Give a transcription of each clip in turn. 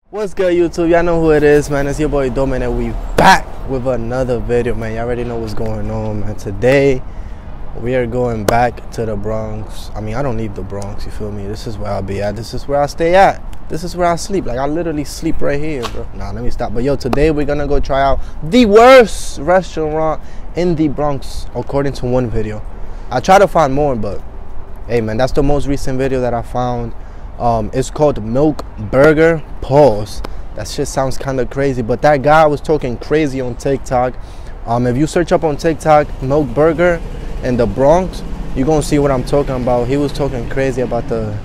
What's good, YouTube? Y'all know who it is, man. It's your boy Doman, and we back with another video, man. Y'all already know what's going on, man. Today we are going back to the Bronx. I mean, I don't leave the Bronx, you feel me? This is where I'll be at. This is where I stay at. This is where I sleep. Like, I literally sleep right here, bro. Nah, let me stop. But yo, today we're gonna go try out the worst restaurant in the Bronx, according to one video. I try to find more, but hey, man, that's the most recent video that I found. It's called Milk Burger. Pause. That shit sounds kind of crazy, but that guy was talking crazy on TikTok. If you search up on TikTok Milk Burger in the Bronx, you're gonna see what I'm talking about. He was talking crazy about the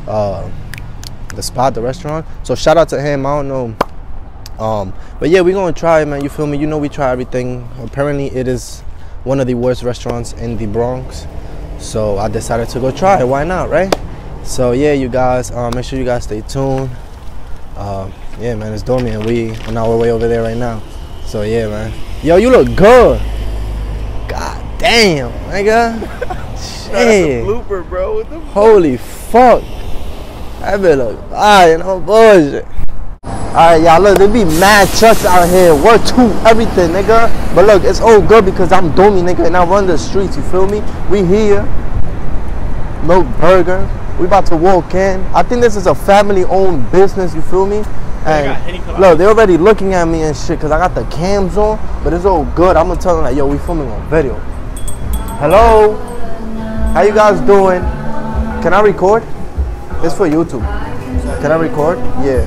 spot, the restaurant. So shout out to him. I don't know, but yeah, we're gonna try it, man. You feel me? You know, we try everything. Apparently it is one of the worst restaurants in the Bronx, so I decided to go try it. Why not, right? So yeah, you guys, make sure you guys stay tuned. Yeah, man, it's Domi, and we on our way over there right now. So yeah, man. Yo, you look good. God damn, nigga. Shit. Blooper, bro. What the Holy fuck. That bit look no bullshit. Alright, y'all, look, there be mad trucks out here. Work too, everything, nigga. But look, it's all good because I'm Domi, nigga, and I run the streets, you feel me? We here. Milk Burger. We about to walk in. I think this is a family-owned business, you feel me? And look, they're already looking at me and shit because I got the cams on, but it's all good. I'm gonna tell them like, yo, we filming on video. Hello? How you guys doing? Can I record? It's for YouTube. Can I record? Yeah.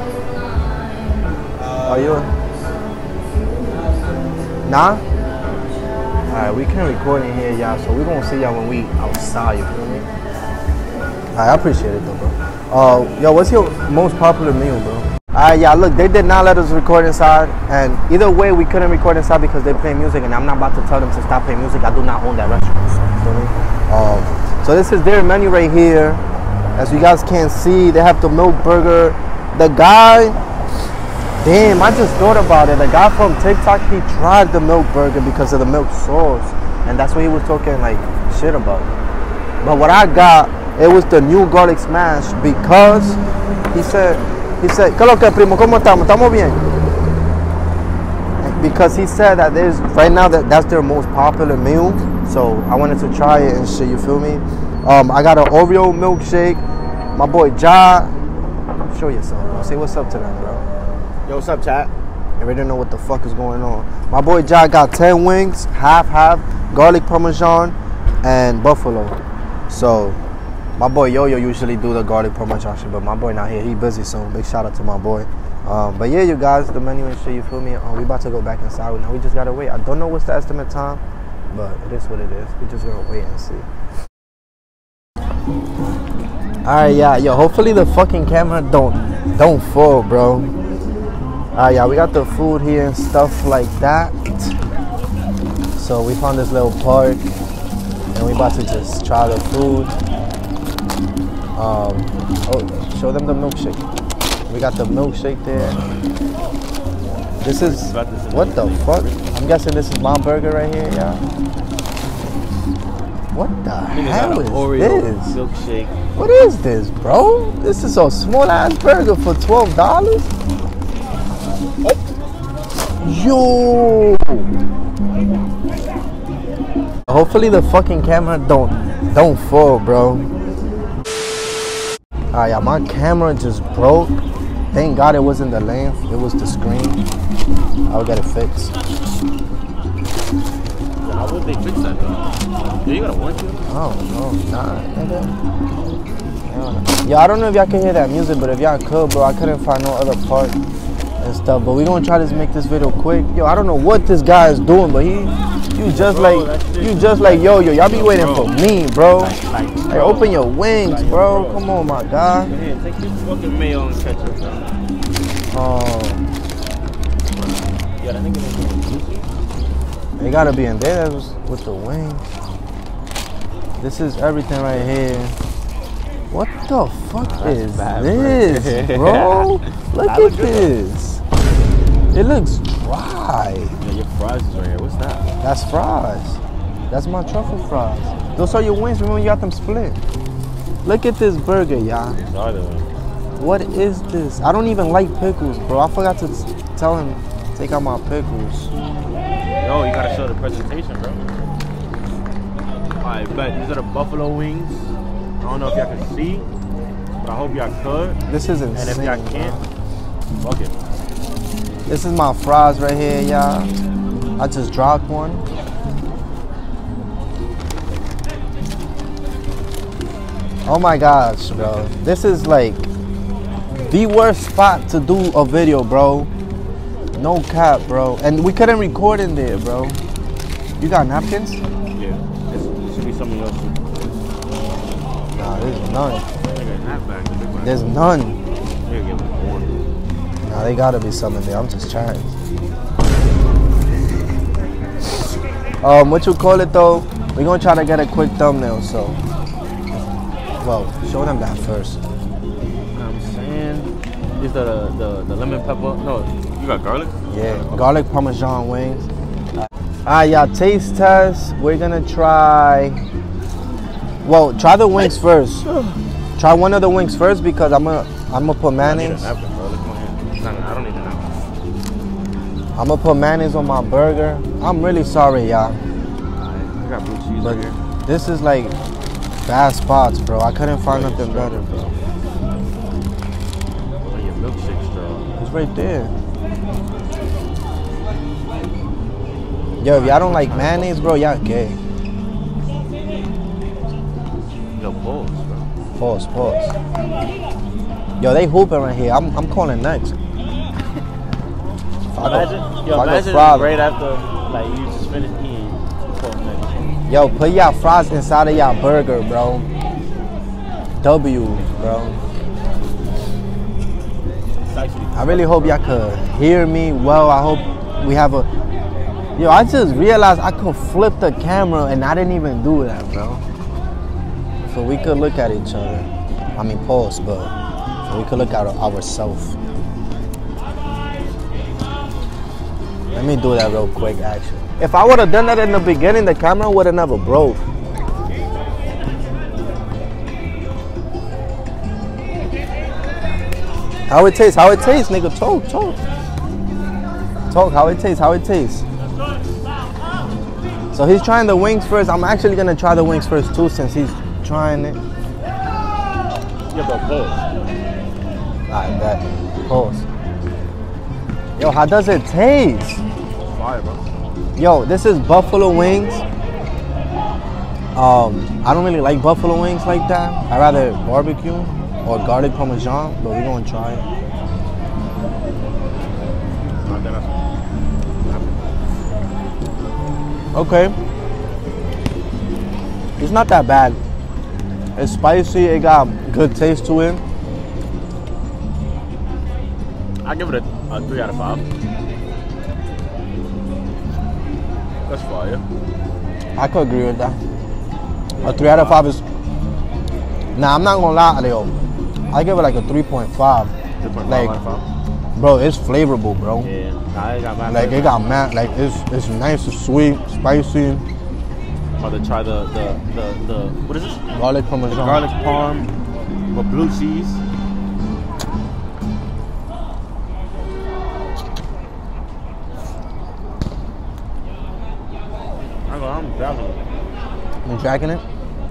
Are you? Nah? Alright, we can record in here, y'all, so we're gonna see y'all when we outside, you feel me? I appreciate it though, bro. Yo, what's your most popular meal, bro? Alright, yeah, look, they did not let us record inside, and either way, we couldn't record inside because they play music, and I'm not about to tell them to stop playing music. I do not own that restaurant, so you feel me? So this is their menu right here. As you guys can see, they have the Milk Burger. The guy, damn, I just thought about it. The guy from TikTok, he tried the Milk Burger because of the milk sauce, and that's what he was talking like shit about. But what I got, it was the new garlic smash because he said, ¿qué lo que, primo? ¿Cómo estamos? ¿Estamos bien? Because he said that there's, right now, that's their most popular meal. So I wanted to try it and shit, you feel me? I got an Oreo milkshake. My boy Ja, show yourself, bro. Say what's up to them, bro. Yo, what's up, chat? I already know what the fuck is going on. My boy Ja got 10 wings, half, garlic parmesan, and buffalo. So my boy Yo-Yo usually do the garlic parmesan shit, but my boy not here. He busy, so big shout out to my boy. But yeah, you guys, the menu and shit, you feel me? We about to go back inside now. We just gotta wait. I don't know what's the estimate time, but it is what it is. We just gonna wait and see. Alright, yeah, yo, hopefully the fucking camera don't fall, bro. Alright, yeah, we got the food here and stuff like that. So we found this little park, and we about to just try the food. Oh, show them the milkshake. We got the milkshake there. This is, what the fuck? I'm guessing this is my burger right here, y'all. What the hell is Oreo this? Milkshake. What is this, bro? This is a small ass burger for $12? Yo! Hopefully the fucking camera don't fall, bro. Alright, yeah, my camera just broke. Thank God it wasn't the lens, it was the screen. I'll get it fixed. How would they fix that though? You gotta want to? Oh, nah, nigga. Yeah, I don't know if y'all can hear that music, but if y'all could, bro, I couldn't find no other part and stuff. But we gonna try to make this video quick. Yo, I don't know what this guy is doing, but you just like Yo-Yo. Y'all be waiting for me, bro. Hey, open your wings, bro. Come on, my guy. Here, take this fucking mayo and ketchup, bro. Yeah, that nigga ain't They gotta be in there with the wings. This is everything right here. What the fuck is this, bro? Look at this. It looks dry. Yeah, your fries is right here. What's that? That's fries. That's my truffle fries. Those are your wings. Remember you got them split. Look at this burger, y'all. These are the wings. What is this? I don't even like pickles, bro. I forgot to tell him take out my pickles. Yo, you gotta show the presentation, bro. Alright, bet. These are the buffalo wings. I don't know if y'all can see, but I hope y'all could. This is insane. And if y'all can't, fuck it. This is my fries right here, y'all. I just dropped one. Oh my gosh, bro. This is like the worst spot to do a video, bro. No cap, bro. And we couldn't record in there, bro. You got napkins? Yeah. This should be some of yours too. Nah, there's none. There's none. Nah, they gotta be some in there. I'm just trying. What you call it though? We're gonna try to get a quick thumbnail, so. Well, show them that first. You know what I'm saying? These are the lemon pepper. No, you got garlic? Yeah, garlic parmesan wings. Alright, y'all, taste test. We're gonna try. Well, try the wings first. Try one of the wings first because I'm gonna put mayonnaise. I don't even know. I'm gonna put mayonnaise on my burger. I'm really sorry, y'all. I got blue cheese right here. This is like bad spots, bro. I couldn't find nothing better, bro. Oh, your milkshake straw. It's right there. Yo, if y'all don't like mayonnaise, bro, y'all gay. Yo, pause, bro. Pause. Yo, they hooping right here. I'm calling next. Imagine right after like you just finished eating. Yo, put y'all fries inside of y'all burger, bro. W, bro. I really hope y'all could hear me well. I hope we have a. Yo, I just realized I could flip the camera and I didn't even do that, bro. So we could look at each other. I mean, pause, but so we could look at ourselves. Let me do that real quick, actually. If I would have done that in the beginning, the camera would have never broke. How it tastes, nigga. Talk. Talk, how it tastes. So he's trying the wings first. I'm actually gonna try the wings first too since he's trying it. Yeah, but pause. Alright, bet. Pause. Yo, how does it taste? Fire, bro. Yo, this is buffalo wings. I don't really like buffalo wings like that. I'd rather barbecue or garlic parmesan, but we're gonna try it. Okay. It's not that bad. It's spicy, it got good taste to it. I give it a 3 out of 5. That's fire. I could agree with that. A 3 out of 5 is. Nah, I'm not gonna lie, Leo. I give it like a 3.5. 3.5 like, out of 5? Bro, it's flavorable, bro. Yeah. Nah, it got mad. Like it got mad. Like it's nice, it's sweet, spicy. I'm about to try the what is this? Garlic parmesan. Garlic parm with blue cheese. I'm grabbing it. You tracking it?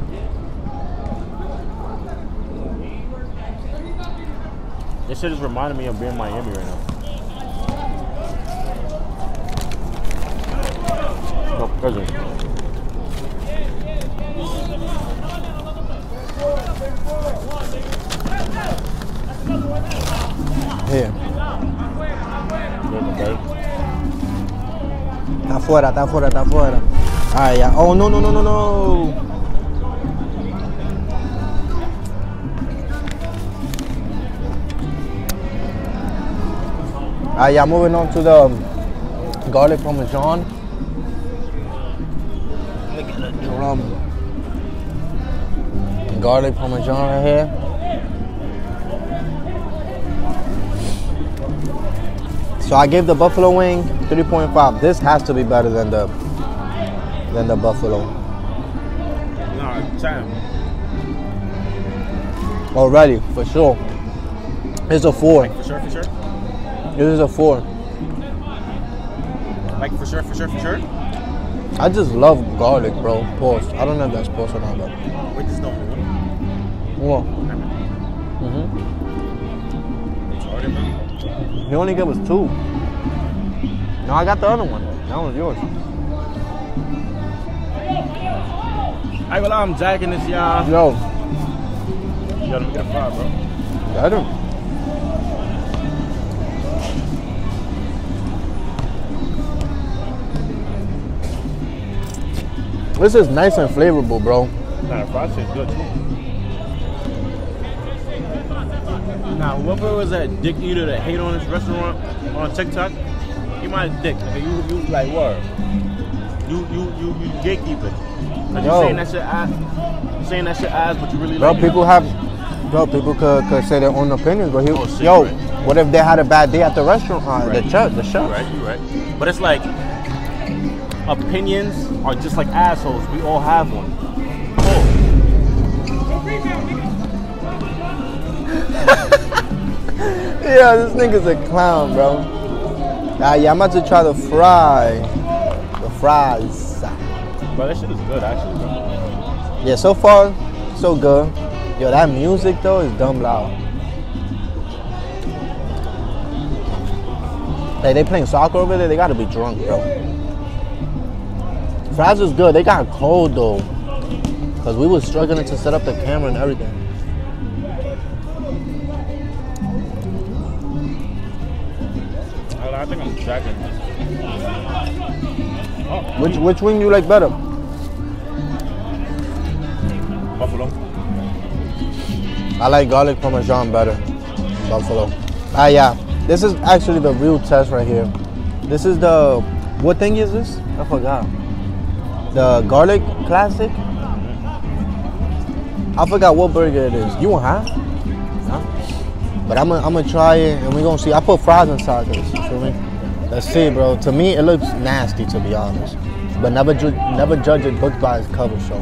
This shit is reminding me of being in Miami right now. No, prison. Here. Okay. Está afuera. Alright, yeah. Oh, no. Alright, yeah, moving on to the garlic parmesan. Let me get a drum. Garlic parmesan right here. So I gave the buffalo wing 3.5. This has to be better than the buffalo. No, China. Already, for sure. It's a 4. Like, for sure, for sure? This is a 4. Like, for sure, for sure, for sure? I just love garlic, bro. Pause. I don't know if that's pause or not, but. Wait, this is not Well. He only gave us 2. No, I got the other one. That one's yours. I will. I'm jacking this, y'all. Yo. You gotta get a 5, bro. Better. This is nice and flavorful, bro. Nah, the fries taste good too. Now, whoever was that dick eater that hate on this restaurant on TikTok, he my dick. Nigga, you like what? You gatekeeper. Like you saying that shit ass, but you really bro, like people could say their own opinions, but shit, yo, right. what if they had a bad day at the restaurant? Right. The chef. You right. But it's like opinions are just like assholes. We all have one. Yeah, this nigga's a clown, bro. Yeah, I'm about to try the fries. Bro, that shit is good actually, bro. Yeah, so far, so good. Yo, that music though is dumb loud. Like they playing soccer over there, they gotta be drunk, bro. Fries is good. They got cold though, cause we was struggling to set up the camera and everything. I think I'm jacking. Oh. Which wing you like better? Buffalo. I like garlic parmesan better. Buffalo. Yeah. This is actually the real test right here. This is the, what thing is this? I forgot. The garlic classic? I forgot what burger it is. You want half? No? But I'm gonna try it and we're gonna see. I put fries inside this, you feel me? Let's see, bro. To me, it looks nasty, to be honest. But never judge it book by its cover, so.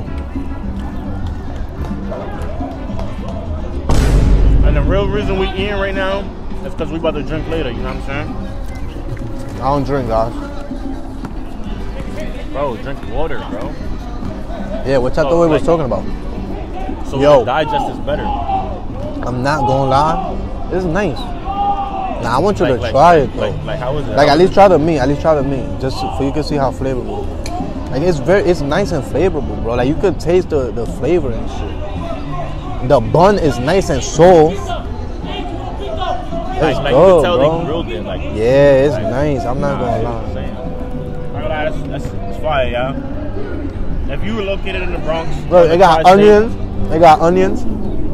And the real reason we eating right now is because we about to drink later, you know what I'm saying? I don't drink, guys. Bro, drink water, bro. Yeah, what I thought we was talking about. So Yo. the digest is better. I'm not gonna lie. It's nice. Nah, I want you to try it though. Like how is it? Like at least try the meat. Just so you can see how flavorful. Like it's nice and flavorful, bro. Like you could taste the flavor and shit. The bun is nice and soft. It's like good, you can tell bro. they grilled it. Like Yeah, it's nice. I'm not gonna lie. That's fire, y'all. If you were located in the Bronx, Look, they got onions. They got onions.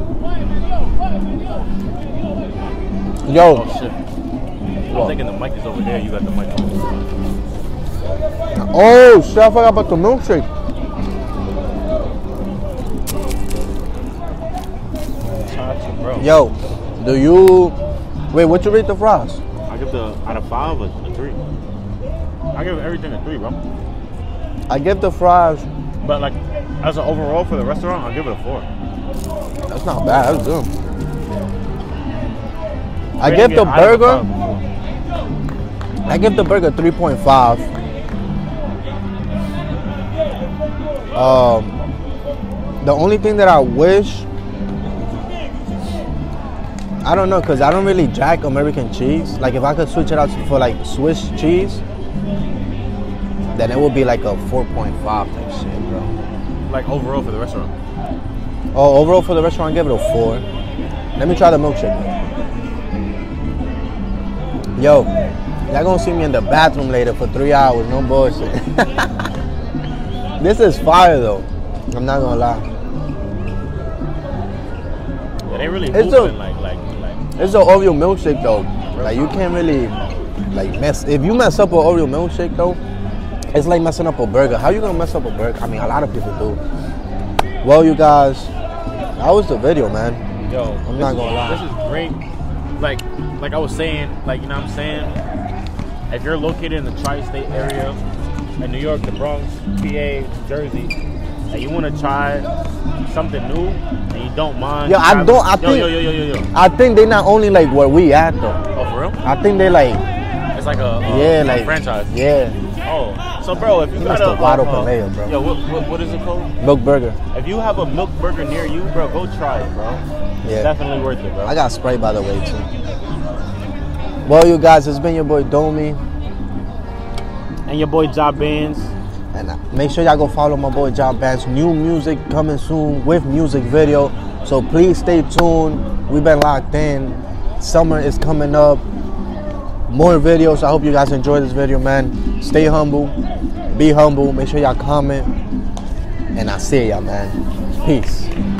Yo. Oh shit. I'm thinking the mic is over there. You got the mic over there. Oh shit! I forgot about the milkshake. Bro. Yo, do you wait? What you rate the fries? I give the out of 5 a 3. I give everything a 3, bro. I give the fries. But like, as an overall for the restaurant, I'll give it a 4. That's not bad. That's good. I give the burger. I give the burger 3.5. The only thing that I wish, I don't know, cause I don't really jack American cheese. Like if I could switch it out for like Swiss cheese, then it would be like a 4.5 type shit, bro. Like overall for the restaurant. Oh, overall for the restaurant, I give it a 4. Let me try the milkshake. Yo, y'all gonna see me in the bathroom later for 3 hours, no bullshit. This is fire though. I'm not gonna lie. Yeah, they really It's moving a- like. It's an Oreo milkshake though. Like you can't really like mess. If you mess up an Oreo milkshake though, it's like messing up a burger. How you gonna mess up a burger? I mean, a lot of people do. Well, you guys, that was the video, man. Yo, I'm not gonna lie. This is great. Like I was saying, like, you know what I'm saying? If you're located in the tri-state area, in New York, the Bronx, PA, Jersey, and you want to try something new, and you don't mind. Yo, I don't. I think. Yo. I think they not only like where we at though. Oh, for real? I think they like. It's like a like franchise. Yeah. Oh, so bro, if you got a Paleo, bro. Yo, what is it called? Milk burger. If you have a milk burger near you, bro, go try it, bro. Yeah. It's definitely worth it, bro. I got Sprite, by the way, too. Well, you guys, it's been your boy Domi. And your boy Job Bands. And make sure y'all go follow my boy Job Bands. New music coming soon with music video. So please stay tuned. We've been locked in. Summer is coming up. More videos. I hope you guys enjoy this video, man. Stay humble. Be humble. Make sure y'all comment. And I'll see y'all, man. Peace.